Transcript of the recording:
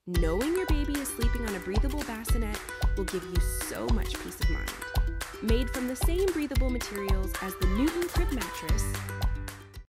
Knowing your baby is sleeping on a breathable bassinet will give you so much peace of mind. Made from the same breathable materials as the Newton Crib Mattress,